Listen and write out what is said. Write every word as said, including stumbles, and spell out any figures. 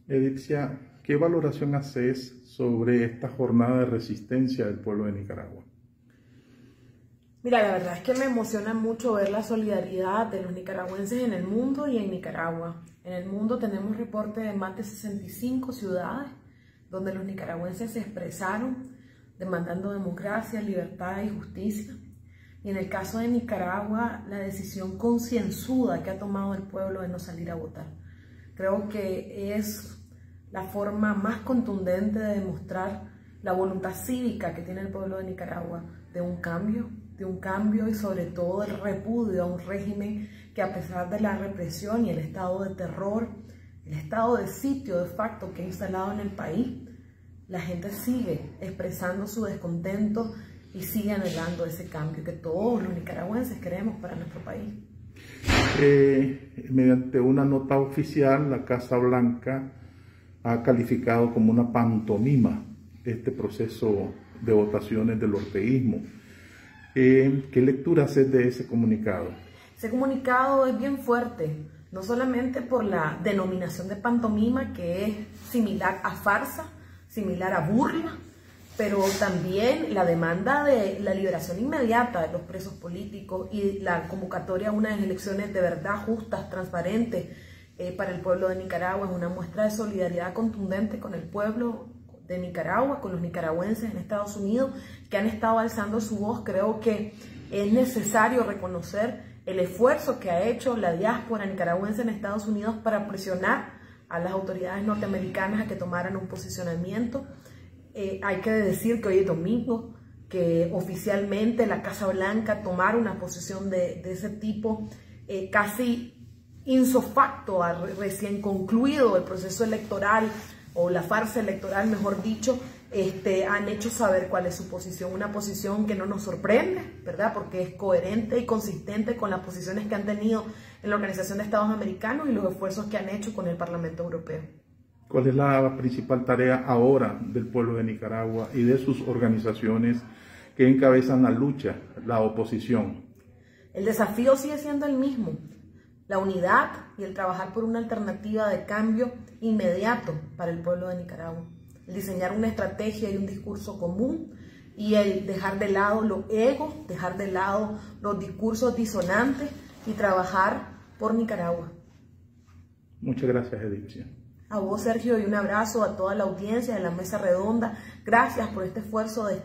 Edipcia, ¿qué valoración haces sobre esta jornada de resistencia del pueblo de Nicaragua? Mira, la verdad es que me emociona mucho ver la solidaridad de los nicaragüenses en el mundo y en Nicaragua. En el mundo tenemos reportes de más de sesenta y cinco ciudades donde los nicaragüenses se expresaron demandando democracia, libertad y justicia. Y en el caso de Nicaragua, la decisión concienzuda que ha tomado el pueblo de no salir a votar. Creo que es la forma más contundente de demostrar la voluntad cívica que tiene el pueblo de Nicaragua de un cambio, de un cambio y sobre todo el repudio a un régimen que, a pesar de la represión y el estado de terror, el estado de sitio de facto que ha instalado en el país, la gente sigue expresando su descontento y sigue anhelando ese cambio que todos los nicaragüenses queremos para nuestro país. Eh, mediante una nota oficial, la Casa Blanca ha calificado como una pantomima este proceso de votaciones del orteguismo. Eh, ¿Qué lectura haces de ese comunicado? Ese comunicado es bien fuerte, no solamente por la denominación de pantomima, que es similar a farsa, similar a burla, pero también la demanda de la liberación inmediata de los presos políticos y la convocatoria a unas elecciones de verdad justas, transparentes eh, para el pueblo de Nicaragua. Es una muestra de solidaridad contundente con el pueblo de Nicaragua, con los nicaragüenses en Estados Unidos que han estado alzando su voz. Creo que es necesario reconocer el esfuerzo que ha hecho la diáspora nicaragüense en Estados Unidos para presionar a las autoridades norteamericanas a que tomaran un posicionamiento. Eh, hay que decir que hoy es domingo, que oficialmente la Casa Blanca tomara una posición de, de ese tipo, eh, casi insofacto, a recién concluido el proceso electoral, o la farsa electoral, mejor dicho, este, han hecho saber cuál es su posición, una posición que no nos sorprende, ¿verdad? Porque es coherente y consistente con las posiciones que han tenido en la Organización de Estados Americanos y los esfuerzos que han hecho con el Parlamento Europeo. ¿Cuál es la principal tarea ahora del pueblo de Nicaragua y de sus organizaciones que encabezan la lucha, la oposición? El desafío sigue siendo el mismo: la unidad y el trabajar por una alternativa de cambio inmediato para el pueblo de Nicaragua. El diseñar una estrategia y un discurso común y el dejar de lado los egos, dejar de lado los discursos disonantes y trabajar por Nicaragua. Muchas gracias, Edipcia. A vos, Sergio, y un abrazo a toda la audiencia de la Mesa Redonda. Gracias por este esfuerzo de